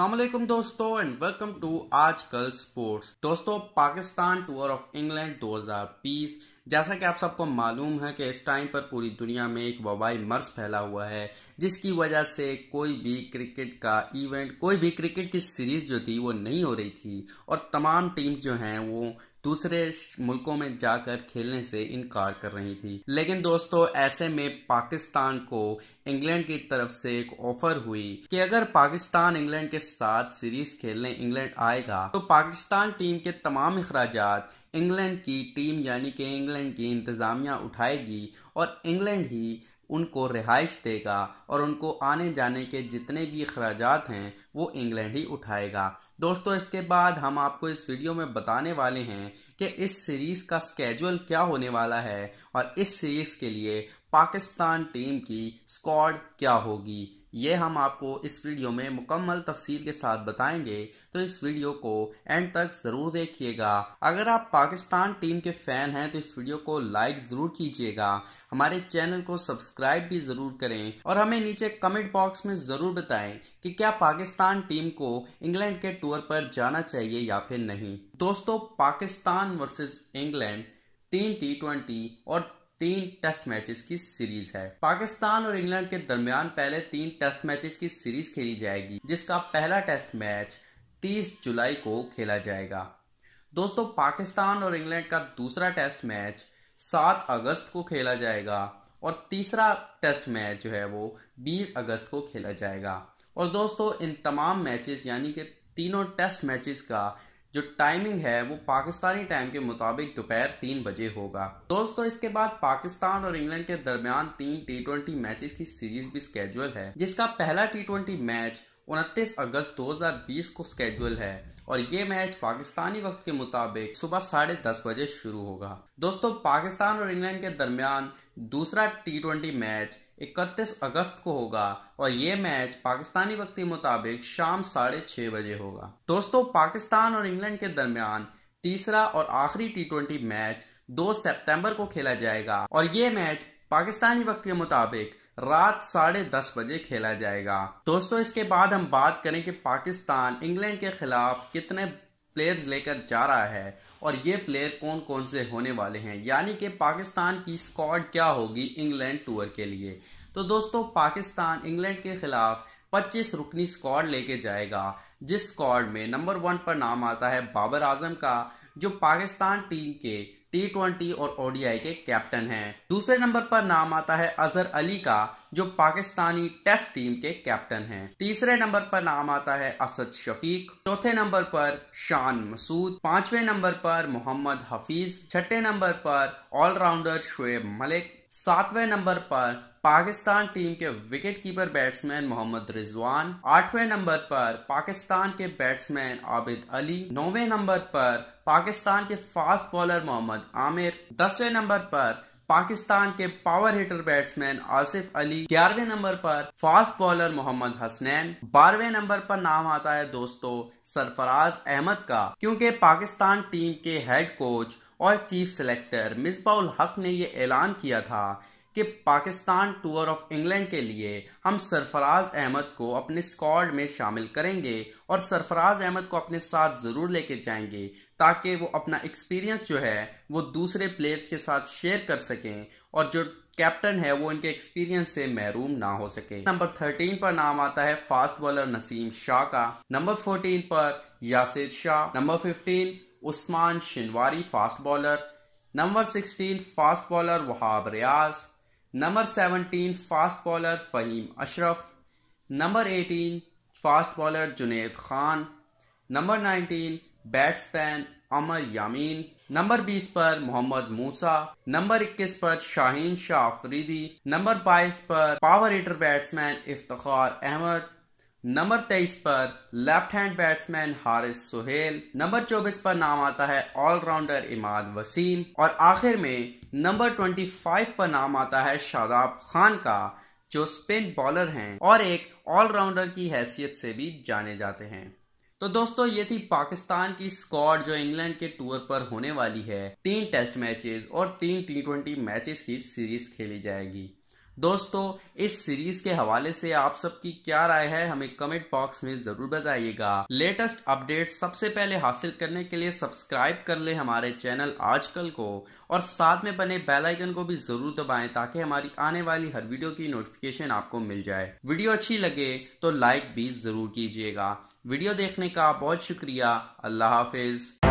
अस्सलाम वालेकुम दोस्तों and welcome to Aajkal sports. दोस्तों, पाकिस्तान टूर ऑफ इंग्लैंड 2020, जैसा कि आप सबको मालूम है कि इस टाइम पर पूरी दुनिया में एक वबाई मर्ज फैला हुआ है, जिसकी वजह से कोई भी क्रिकेट का इवेंट, कोई भी क्रिकेट की सीरीज जो थी वो नहीं हो रही थी और तमाम टीम्स जो हैं वो दूसरे मुल्कों में जाकर खेलने से इनकार कर रही थी। लेकिन दोस्तों, ऐसे में पाकिस्तान को इंग्लैंड की तरफ से एक ऑफर हुई कि अगर पाकिस्तान इंग्लैंड के साथ सीरीज खेलने इंग्लैंड आएगा तो पाकिस्तान टीम के तमाम अखराजात इंग्लैंड की टीम यानी कि इंग्लैंड की इंतजामिया उठाएगी और इंग्लैंड ही उनको रिहाइश देगा और उनको आने जाने के जितने भी अखराजात हैं वो इंग्लैंड ही उठाएगा। दोस्तों, इसके बाद हम आपको इस वीडियो में बताने वाले हैं कि इस सीरीज का स्केड्यूल क्या होने वाला है और इस सीरीज के लिए पाकिस्तान टीम की स्क्वाड क्या होगी। ये हम आपको इस वीडियो में मुकम्मल तफसील के साथ बताएंगे, तो इस वीडियो को एंड तक ज़रूर देखिएगा। अगर आप पाकिस्तान टीम के फ़ैन हैं तो इस वीडियो को लाइक ज़रूर कीजिएगा, हमारे चैनल को सब्सक्राइब भी ज़रूर करें और हमें नीचे कमेंट बॉक्स में ज़रूर बताएं कि क्या पाकिस्तान टीम को इंग्लैंड के टूर पर जाना चाहिए या फिर नहीं। दोस्तों, पाकिस्तान वर्सेस इंग्लैंड 3 T20 और 3 टेस्ट मैचेस की सीरीज है। पाकिस्तान और इंग्लैंड के दरमियान पहले 3 टेस्ट मैचेस की सीरीज खेली जाएगी, जिसका पहला टेस्ट मैच 30 जुलाई को खेला जाएगा। दोस्तों, पाकिस्तान और इंग्लैंड का दूसरा टेस्ट मैच 7 अगस्त को खेला जाएगा और तीसरा टेस्ट मैच जो है वो 20 अगस्त को खेला जाएगा। और दोस्तों, इन तमाम मैचेस यानी कि तीनों टेस्ट मैचेस का जो टाइमिंग है वो पाकिस्तानी टाइम के मुताबिक दोपहर 3 बजे होगा। दोस्तों, इसके बाद पाकिस्तान और इंग्लैंड के दरमियान 3 T20 मैचेस की सीरीज भी स्केड्यूल है, जिसका पहला T20 मैच 29 अगस्त 2020 को स्केड्यूल है और ये मैच पाकिस्तानी वक्त के मुताबिक सुबह 10:30 बजे शुरू होगा। दोस्तों, पाकिस्तान और इंग्लैंड के दरमियान दूसरा T20 मैच 31 अगस्त को होगा और ये मैच पाकिस्तानी वक्त के मुताबिक शाम 6:30 बजे होगा। दोस्तों, पाकिस्तान और इंग्लैंड के दरमियान तीसरा और आखिरी T20 मैच 2 सितंबर को खेला जाएगा और ये मैच पाकिस्तानी वक्त के मुताबिक रात 10:30 बजे खेला जाएगा। दोस्तों, इसके बाद हम बात करें कि पाकिस्तान इंग्लैंड के खिलाफ कितने प्लेयर्स लेकर जा रहा है और ये प्लेयर कौन कौन से होने वाले हैं, यानी कि पाकिस्तान की स्क्वाड क्या होगी इंग्लैंड टूर के लिए। तो दोस्तों, पाकिस्तान इंग्लैंड के खिलाफ 25 रुकनी स्क्वाड लेके जाएगा, जिस स्क्वाड में नंबर 1 पर नाम आता है बाबर आजम का, जो पाकिस्तान टीम के T20 और ODI के कैप्टन हैं। दूसरे नंबर पर नाम आता है अजहर अली का, जो पाकिस्तानी टेस्ट टीम के कैप्टन हैं। तीसरे नंबर पर नाम आता है असद शफीक। चौथे नंबर पर शान मसूद। पांचवें नंबर पर मोहम्मद हफीज। छठे नंबर पर ऑलराउंडर शुएब मलिक। सातवें नंबर पर पाकिस्तान टीम के wicket keeper batsman Mohammad Rizwan. आठवें नंबर पर पाकिस्तान के बैट्समैन आबिद अली। नौवें नंबर पर पाकिस्तान के फास्ट बॉलर मोहम्मद आमिर। 10वें नंबर पर पाकिस्तान के power hitter batsman Asif Ali. 11वें नंबर पर फास्ट बॉलर मोहम्मद हसनैन। 12वें नंबर पर नाम आता है दोस्तों सरफराज अहमद का, क्योंकि पाकिस्तान टीम के हेड कोच और चीफ सेलेक्टर मिसबाउल हक ने ये ऐलान किया था कि पाकिस्तान टूर ऑफ इंग्लैंड के लिए हम सरफराज अहमद को अपने स्क्वाड में शामिल करेंगे और सरफराज अहमद को अपने साथ ज़रूर लेके जाएंगे ताकि वो अपना एक्सपीरियंस जो है वो दूसरे प्लेयर्स के साथ शेयर कर सकें और जो कैप्टन है वो इनके एक्सपीरियंस से महरूम ना हो सके। नंबर 13 पर नाम आता है फास्ट बॉलर नसीम शाह का। नंबर 14 पर Yasir Shah. Number 15 Usman Shinwari fast bowler. Number 16 fast bowler Wahab Riaz. Number 17 fast bowler Faheem Ashraf. Number 18 fast bowler Junaid Khan. Number 19 batsman Aamer Yamin. Number 20 पर मोहम्मद मूसा। नंबर 21 पर शाहीन शाह अफरीदी। नंबर 22 पर power hitter batsman Iftikhar Ahmed. Number 23 पर left hand batsman Haris Sohail. Number 24 पर नाम आता है ऑलराउंडर इमाद वसीम और आखिर में नंबर 25 पर नाम आता है शादाब खान का, जो स्पिन बॉलर हैं और एक ऑलराउंडर की हैसियत से भी जाने जाते हैं। तो दोस्तों, ये थी पाकिस्तान की स्क्वाड जो इंग्लैंड के टूर पर होने वाली है। 3 टेस्ट मैचेस और 3 T20 मैचेस की सीरीज खेली जाएगी। दोस्तों, इस सीरीज के हवाले से आप सबकी क्या राय है हमें कमेंट बॉक्स में जरूर बताइएगा। लेटेस्ट अपडेट सबसे पहले हासिल करने के लिए सब्सक्राइब कर ले हमारे चैनल आजकल को और साथ में बने बेल आइकन को भी जरूर दबाएं ताकि हमारी आने वाली हर वीडियो की नोटिफिकेशन आपको मिल जाए। वीडियो अच्छी लगे तो लाइक भी जरूर कीजिएगा। वीडियो देखने का बहुत शुक्रिया। अल्लाह हाफिज।